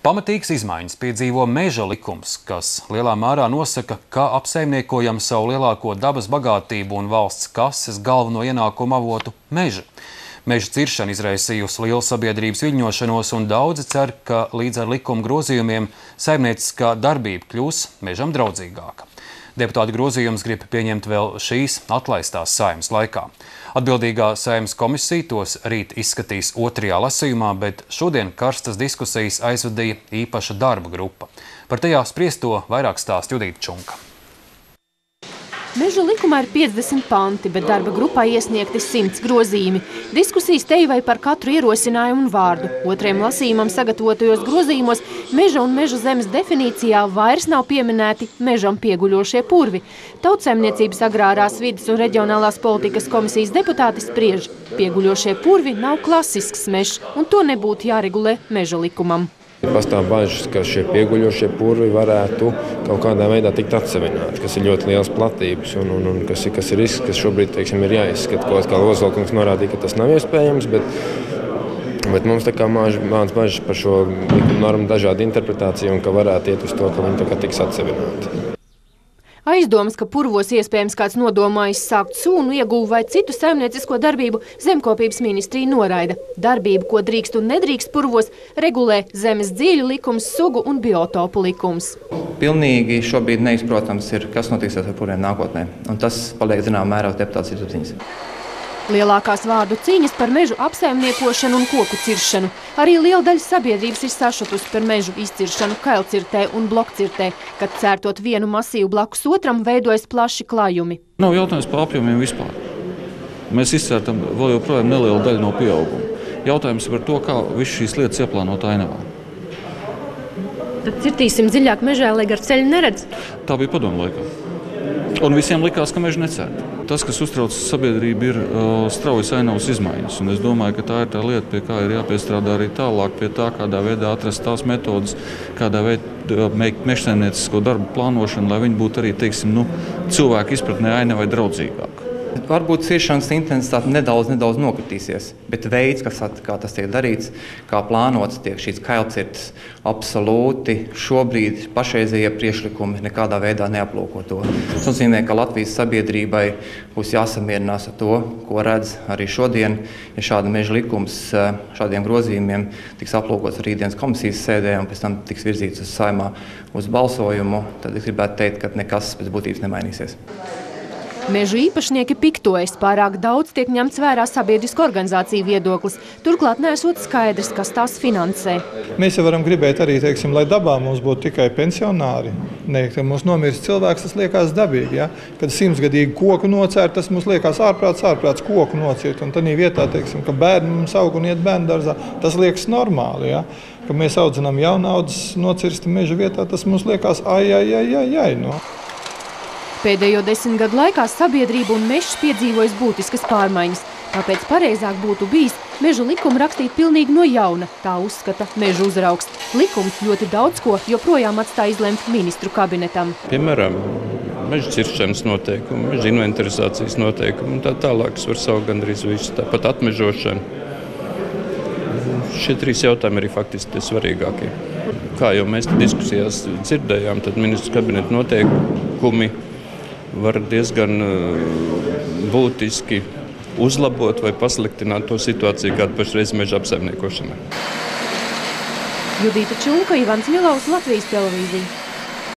Pamatīgas izmaiņas piedzīvo meža likums, kas lielā mērā nosaka, kā apsaimniekojam savu lielāko dabas bagātību un valsts kases galveno ienākumu avotu – mežu. Meža ciršana izraisījusi lielu sabiedrības viļņošanos, un daudzi cer, ka līdz ar likuma grozījumiem saimnieciskā darbība kļūs mežam draudzīgāka. Deputāti grozījumus grib pieņemt vēl šīs atlaistās Saeimas laikā. Atbildīgā Saeimas komisija tos rīt izskatīs 2. lasījumā, bet šodien karstas diskusijas aizvadīja īpaša darba grupa. Par tajā spriesto vairāk stāsta Judīta Čunka. Meža likumā ir 50 panti, bet darba grupā iesniegti 100 grozījumi. Diskusijas tejvai par katru ierosinājumu un vārdu. 2. lasījumam sagatavotajos grozījumos meža un meža zemes definīcijā vairs nav pieminēti mežam pieguļošie purvi. Tautsaimniecības agrārās vides un reģionālās politikas komisijas deputāti spriež. Pieguļošie purvi nav klasisks mežs, un to nebūtu jāregulē meža likumam. Pastāv bažas, ka šie pieguļošie purvi varētu kaut kādā veidā tikt atsevināti, kas ir ļoti liels platības un kas ir risks, kas šobrīd, teiksim, ir jāizskata. Kā Ozolkungs norādīja, ka tas nav iespējams, bet mums tā kā māc bažas par šo normu dažādu interpretāciju un ka varētu iet uz to, ka viņi tā kā tiks atsevināti. Aizdomas, ka purvos iespējams kāds nodomājis sākt sūnu ieguvu vai citu saimniecisko darbību, zemkopības ministrija noraida. Darbību, ko drīkst un nedrīkst purvos, regulē zemes dzīļu likums, sugu un biotopu likums. Pilnīgi šobrīd neizprotams ir, kas notiks ar purviem nākotnē, un tas paliek zinām mērā deputātu sirdsapziņas. Lielākās vārdu cīņas par mežu apsaimniekošanu un koku ciršanu. Arī liela daļa sabiedrības ir sašutusi par mežu izciršanu kailcirtē un blokcirtē, kad cērtot vienu masīvu blakus otram veidojas plaši klājumi. Nav jautājums par apjomiem vispār. Mēs izcērtam vēl joprojām nelielu daļu no pieauguma. Jautājums par to, kā visu šīs lietas ieplānot ainavā. Tad cirtīsim dziļāk mežā, lai gar ceļu neredz? Tā bija padomu laikā. Un visiem likās, ka mežu necērt. Tas, kas uztrauc sabiedrību, ir straujas ainavas izmaiņas. Un es domāju, ka tā ir tā lieta, pie kā ir jāpiestrādā arī tālāk, pie tā, kādā veidā atrast tās metodas, kādā veidā mežsaimniecisko darbu plānošanu, lai viņi būtu arī, teiksim, cilvēku izpratnē ainavai draudzīgāk. Varbūt ciršanas intensitāte nedaudz nokritīsies, bet veids, kā tas tiek darīts, kā plānots tiek šīs kailcirtes, absolūti šobrīd pašreizējie priekšlikumi nekādā veidā neaplūko to. Tas nozīmē, ka Latvijas sabiedrībai būs jāsamierinās ar to, ko redz arī šodien. Ja šāda meža likums šādiem grozījumiem tiks aplūkots rītdienas komisijas sēdē un pēc tam tiks virzīts uz Saeimā uz balsojumu, tad es gribētu teikt, ka nekas pēc būtības nemainīsies. Mežu īpašnieki piktojas, pārāk daudz tiek ņemts vērā sabiedrisko organizāciju viedoklis, turklāt neesot skaidrs, kas tās finansē. Mēs jau varam gribēt arī, teiksim, lai dabā mums būtu tikai pensionāri. Ne, ka mums nomirst cilvēks, tas liekas dabīgi. Ja? Kad 100-gadīgi koku nocērt, tas mums liekas ārprāts koku nocirt. Un tādā vietā, teiksim, ka bērni mums aug un iet bērnu dārzā, tas liekas normāli. Ja? Ka mēs audzinām jaunaudzes nocirsti meža vietā, tas mums liekas ai. No. Pēdējo 10 gadu laikā sabiedrība un mežs piedzīvojas būtiskas pārmaiņas. Tāpēc pareizāk būtu bijis meža likumu rakstīt pilnīgi no jauna, tā uzskata meža uzraugs. Likums ļoti daudz ko joprojām atstāja izlemt ministru kabinetam. Piemēram, meža ciršanas noteikumi, meža inventarizācijas noteikumi un tā tālāk, kas var saukt gandrīz visu, tāpat atmežošana. Šie 3 jautājumi arī faktiski tie svarīgākie. Kā jau mēs diskusijās dzirdējām, tad ministru kabineta noteikumi var diezgan būtiski uzlabot vai pasliktināt to situāciju, kāda pašreiz meža apsaimniekošanā. Judīta Čunka, Ivans Milaus, Latvijas televīzija.